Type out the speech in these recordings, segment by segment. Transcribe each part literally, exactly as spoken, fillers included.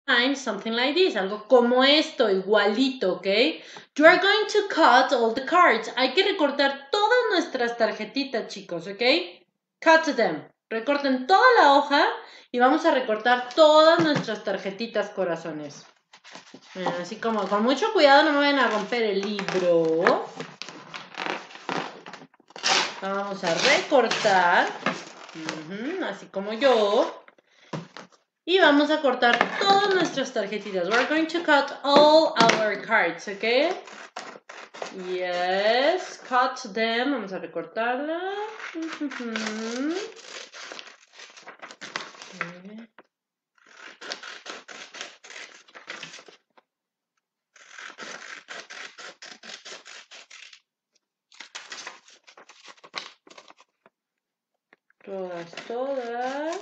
something like this, algo como esto, igualito, ¿ok? You are going to cut all the cards. Hay que recortar todas nuestras tarjetitas, chicos, ¿ok? Cut them. Recorten toda la hoja y vamos a recortar todas nuestras tarjetitas, corazones. Bueno, así como con mucho cuidado, no me vayan a romper el libro. Vamos a recortar, uh-huh, así como yo. Y vamos a cortar todas nuestras tarjetitas. We're going to cut all our cards, ¿ok? Yes, cut them. Vamos a recortarla. Uh-huh. Okay. Todas, todas.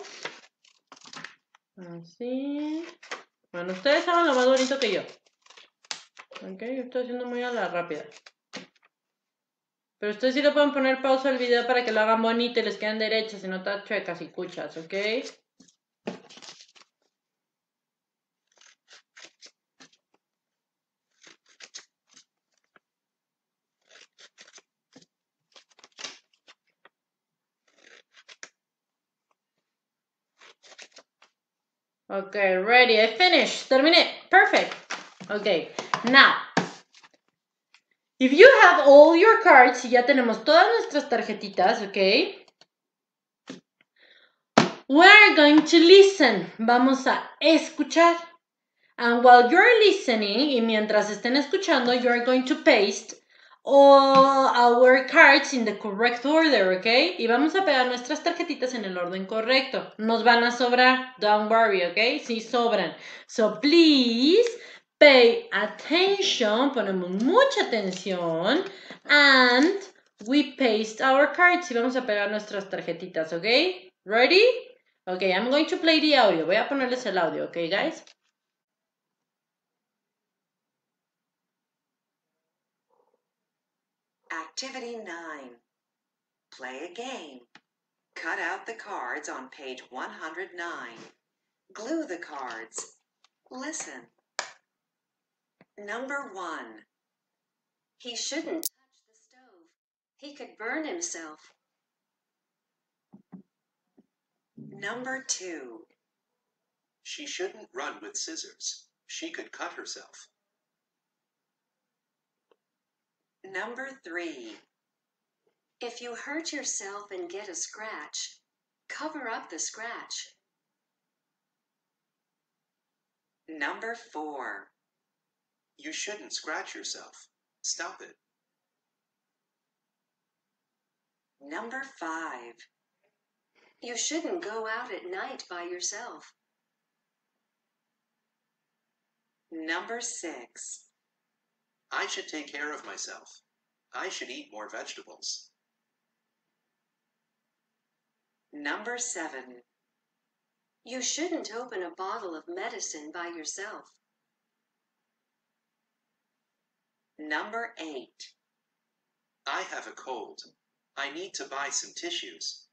Así. Bueno, ustedes hagan lo más bonito que yo. Ok, yo estoy haciendo muy a la rápida. Pero ustedes sí le pueden poner pausa al video para que lo hagan bonito y les queden derechas y no tan chuecas y cuchas, ¿ok? Okay, ready, I finished. Terminé. Perfect. Okay, now, if you have all your cards, y ya tenemos todas nuestras tarjetitas, okay, we're going to listen. Vamos a escuchar. And while you're listening, y mientras estén escuchando, you're going to paste all our cards in the correct order, okay? Y vamos a pegar nuestras tarjetitas en el orden correcto. Nos van a sobrar, don't worry, okay? Sí sobran. So please pay attention, ponemos mucha atención, and we paste our cards y vamos a pegar nuestras tarjetitas, okay? Ready? Okay, I'm going to play the audio. Voy a ponerles el audio, okay, guys? Activity nine. Play a game. Cut out the cards on page one hundred nine. Glue the cards. Listen. Number one. He shouldn't touch the stove. He could burn himself. Number two. She shouldn't run with scissors. She could cut herself. Number three. If you hurt yourself and get a scratch, cover up the scratch. Number four. You shouldn't scratch yourself. Stop it. Number five. You shouldn't go out at night by yourself. Number six. I should take care of myself. I should eat more vegetables. Number seven. You shouldn't open a bottle of medicine by yourself. Number eight. I have a cold. I need to buy some tissues.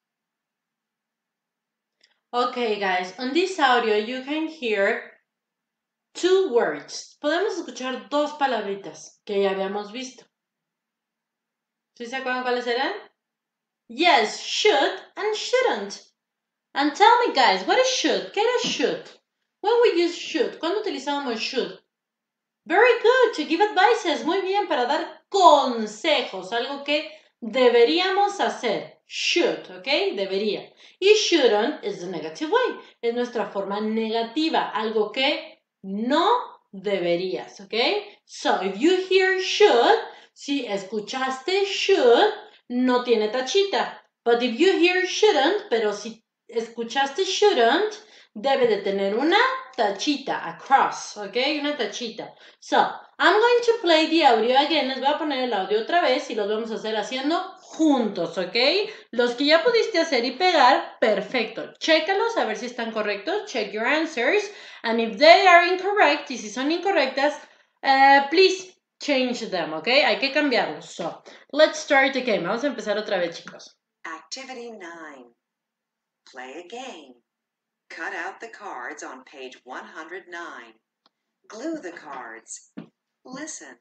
Okay, guys, on this audio you can hear two words. Podemos escuchar dos palabritas que ya habíamos visto. ¿Sí se acuerdan cuáles eran? Yes, should and shouldn't. And tell me, guys, what is should? ¿Qué era should? When we use should? ¿Cuándo utilizamos should? Very good, to give advices. Muy bien, para dar consejos, algo que deberíamos hacer. Should, ¿ok? Debería. Y shouldn't is the negative way. Es nuestra forma negativa, algo que no deberías, ¿ok? So, if you hear should, si escuchaste should, no tiene tachita. But if you hear shouldn't, pero si escuchaste shouldn't, debe de tener una tachita, a cross, ¿ok? Una tachita. So, I'm going to play the audio again. Les voy a poner el audio otra vez y los vamos a hacer haciendo juntos, ¿ok? Los que ya pudiste hacer y pegar, perfecto. Chécalos a ver si están correctos. Check your answers. And if they are incorrect, y si son incorrectas, uh, please change them, ¿ok? Hay que cambiarlos. So, let's start the game. Vamos a empezar otra vez, chicos. Activity nine. Play a game. Cut out the cards on page one hundred nine. Glue the cards. Listen.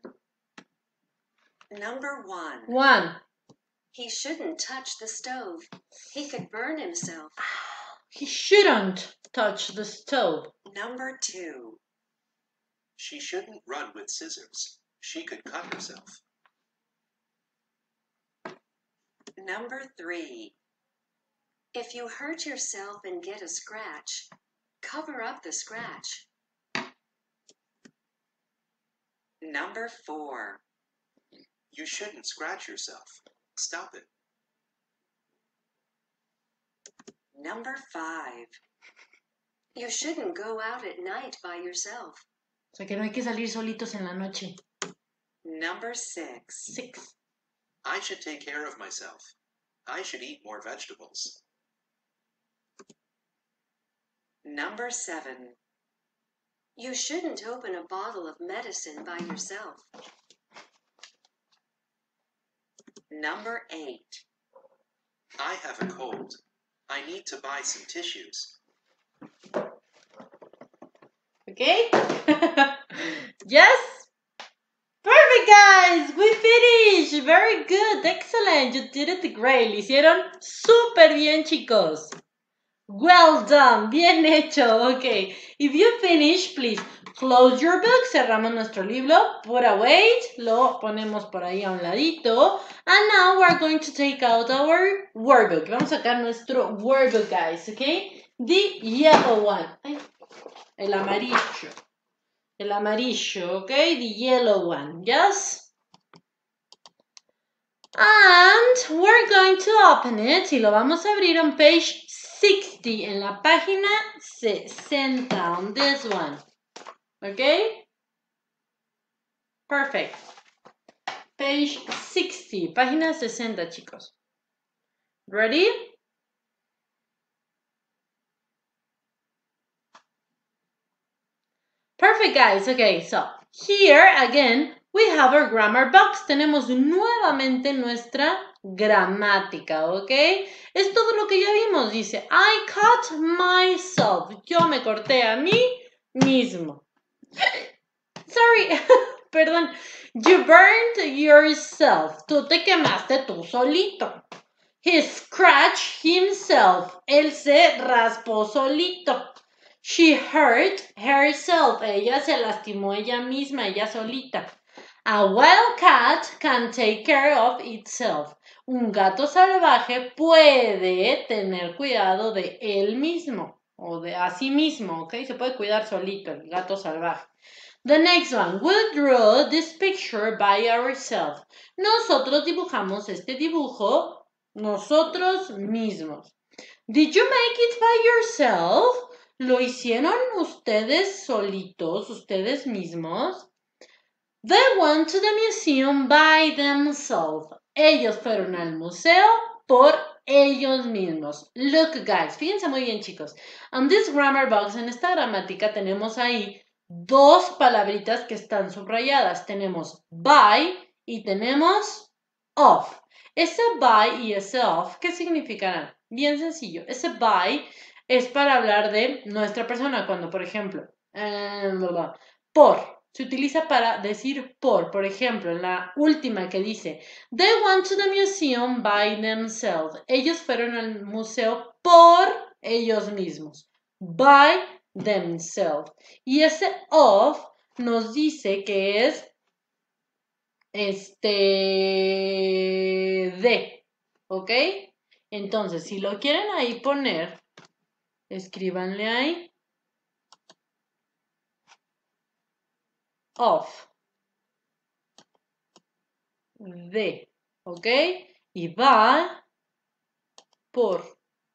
Number one. One. He shouldn't touch the stove. He could burn himself. He shouldn't touch the stove. Number two. She shouldn't run with scissors. She could cut herself. Number three. If you hurt yourself and get a scratch, cover up the scratch. Number four. You shouldn't scratch yourself. Stop it. Number five. You shouldn't go out at night by yourself. O sea que no hay que salir solitos en la noche. Number six. Six. I should take care of myself. I should eat more vegetables. Number seven. You shouldn't open a bottle of medicine by yourself. Number eight. I have a cold. I need to buy some tissues. Okay? Yes? Perfect, guys! We finished! Very good! Excellent! You did it great! Lo hicieron súper bien, chicos! Well done! Bien hecho! Okay. If you finish, please close your book. Cerramos nuestro libro. Put away. Lo ponemos por ahí a un ladito. And now we're going to take out our workbook. Vamos a sacar nuestro workbook, guys. Okay? The yellow one. Ay, el amarillo. El amarillo, okay? The yellow one. Yes? And we're going to open it. Y lo vamos a abrir on page sixty. En la página sesenta. On this one. Okay? Perfect. Page sixty. Página sesenta, chicos. Ready? Perfect, guys. Okay, so here again we have our grammar box. Tenemos nuevamente nuestra gramática, ¿ok? Es todo lo que ya vimos. Dice, I cut myself. Yo me corté a mí mismo. Sorry, perdón. You burned yourself. Tú te quemaste tú solito. He scratched himself. Él se raspó solito. She hurt herself. Ella se lastimó ella misma, ella solita. A wild cat can take care of itself. Un gato salvaje puede tener cuidado de él mismo o de a sí mismo, ¿ok? Se puede cuidar solito el gato salvaje. The next one, we'll draw this picture by ourselves. Nosotros dibujamos este dibujo nosotros mismos. Did you make it by yourself? ¿Lo hicieron ustedes solitos, ustedes mismos? They went to the museum by themselves. Ellos fueron al museo por ellos mismos. Look, guys, fíjense muy bien, chicos. On this grammar box, en esta gramática, tenemos ahí dos palabritas que están subrayadas. Tenemos by y tenemos of. Ese by y ese of, ¿qué significarán? Bien sencillo. Ese by es para hablar de nuestra persona. Cuando, por ejemplo, eh, por. Se utiliza para decir por. Por ejemplo, en la última que dice, they went to the museum by themselves. Ellos fueron al museo por ellos mismos. By themselves. Y ese of nos dice que es este de. ¿Ok? Entonces, si lo quieren ahí poner, escríbanle ahí. Of. De. ¿Ok? Y va por.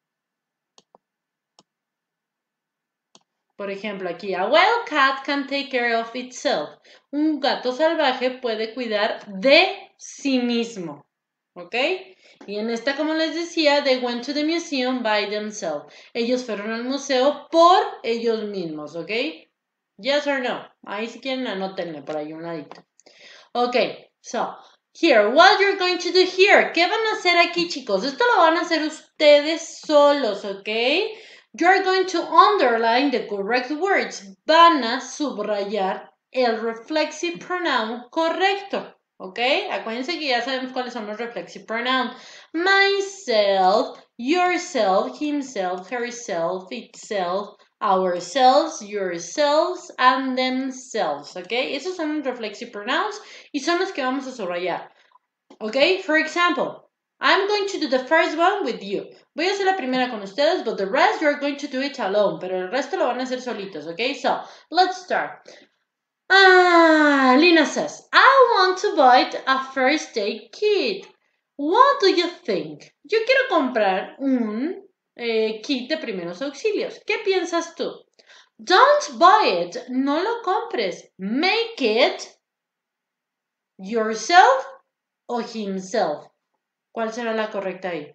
Por ejemplo, aquí, a wild cat can take care of itself. Un gato salvaje puede cuidar de sí mismo. ¿Ok? Y en esta, como les decía, they went to the museum by themselves. Ellos fueron al museo por ellos mismos. ¿Ok? Yes or no? Ahí si quieren anótenle por ahí un ladito. Ok, so, here, what you're going to do here. ¿Qué van a hacer aquí, chicos? Esto lo van a hacer ustedes solos, ¿ok? You're going to underline the correct words. Van a subrayar el reflexive pronoun correcto. ¿Ok? Acuérdense que ya sabemos cuáles son los reflexive pronouns. Myself, yourself, himself, herself, itself, ourselves, yourselves, and themselves. ¿Ok? Esos son los reflexive pronouns y son los que vamos a subrayar. ¿Ok? For example, I'm going to do the first one with you. Voy a hacer la primera con ustedes, but the rest you're going to do it alone. Pero el resto lo van a hacer solitos, ¿ok? So, let's start. Ah, Lina says, I want to buy a first aid kit. What do you think? Yo quiero comprar un eh, kit de primeros auxilios. ¿Qué piensas tú? Don't buy it. No lo compres. Make it yourself o himself. ¿Cuál será la correcta ahí?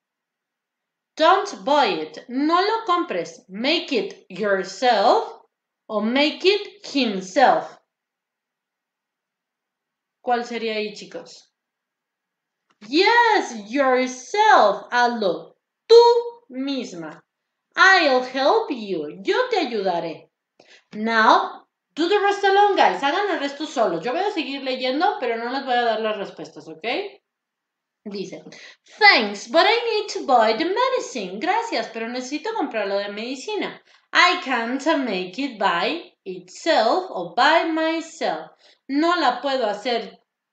Don't buy it. No lo compres. Make it yourself o make it himself. ¿Cuál sería ahí, chicos? Yes, yourself. Hazlo tú misma. I'll help you. Yo te ayudaré. Now, do the rest alone, guys. Hagan el resto solos. Yo voy a seguir leyendo, pero no les voy a dar las respuestas, ¿ok? Dice, thanks, but I need to buy the medicine. Gracias, pero necesito comprar lo de medicina. I can't make it by itself or by myself. No la puedo hacer.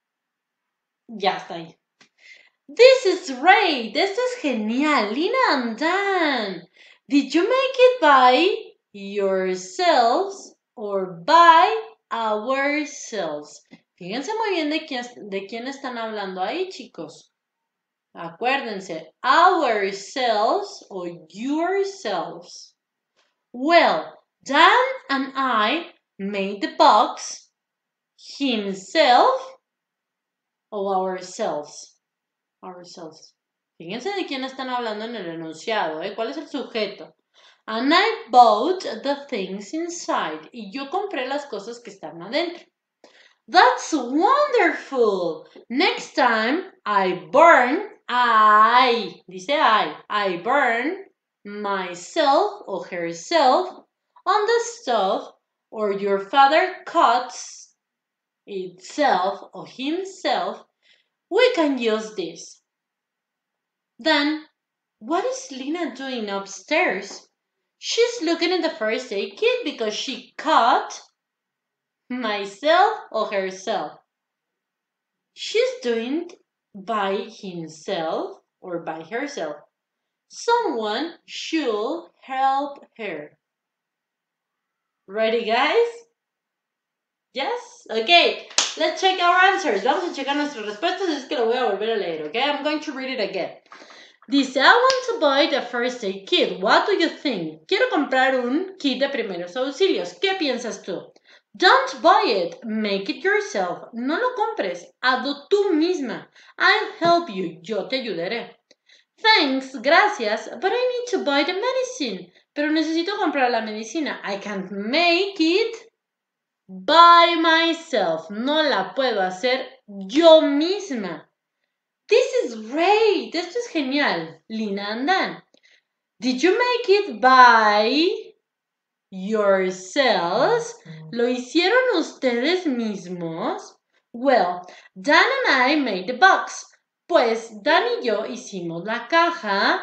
Ya está ahí. This is great. Esto es genial. Lina and Dan. Did you make it by yourselves or by ourselves? Fíjense muy bien de quién, de quién están hablando ahí, chicos. Acuérdense, ourselves or yourselves. Well, Dan and I made the box, himself or ourselves. Ourselves. Fíjense de quién están hablando en el enunciado, ¿eh? ¿Cuál es el sujeto? And I bought the things inside. Y yo compré las cosas que están adentro. That's wonderful. Next time I burn, I, dice I, I burn myself or herself on the stove, or your father cuts itself or himself, we can use this. Then, what is Lina doing upstairs? She's looking in the first aid kit because she cut myself or herself. She's doing it by himself or by herself. Someone should help her. Ready, guys? Yes? Okay, let's check our answers. Vamos a checar nuestras respuestas, es que lo voy a volver a leer, okay? I'm going to read it again. Dice, I want to buy the first aid kit. What do you think? Quiero comprar un kit de primeros auxilios. ¿Qué piensas tú? Don't buy it. Make it yourself. No lo compres. Hazlo tú misma. I'll help you. Yo te ayudaré. Thanks, gracias, but I need to buy the medicine. Pero necesito comprar la medicina. I can't make it by myself. No la puedo hacer yo misma. This is great. Esto es genial. Lina and Dan. Did you make it by yourselves? ¿Lo hicieron ustedes mismos? Well, Dan and I made the box. Pues Dan y yo hicimos la caja.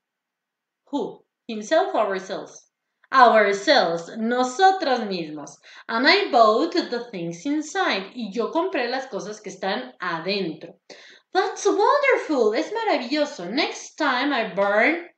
Who? Himself or ourselves? Ourselves, nosotros mismos. And I bought the things inside. Y yo compré las cosas que están adentro. That's wonderful. Es maravilloso. Next time I burn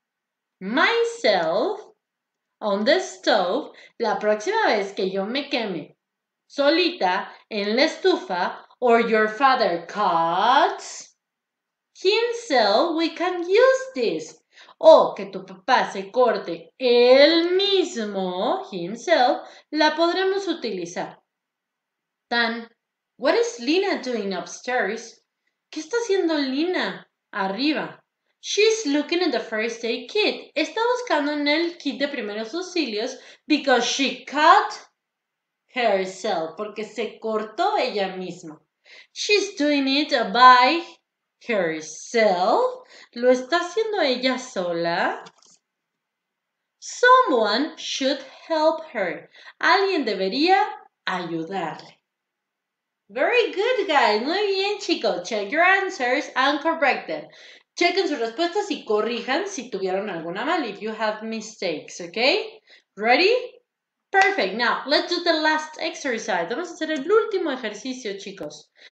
myself on the stove, la próxima vez que yo me queme solita en la estufa, or your father cuts himself, we can use this. O que tu papá se corte él mismo, himself, la podremos utilizar. Dan, what is Lina doing upstairs? ¿Qué está haciendo Lina arriba? She's looking in the first aid kit. Está buscando en el kit de primeros auxilios because she cut herself, porque se cortó ella misma. She's doing it by herself. ¿Lo está haciendo ella sola? Someone should help her. Alguien debería ayudarle. Very good, guys. Muy bien, chicos. Check your answers and correct them. Chequen sus respuestas y corrijan si tuvieron alguna mal, if you have mistakes, okay? Ready? Perfect. Now, let's do the last exercise. Vamos a hacer el último ejercicio, chicos.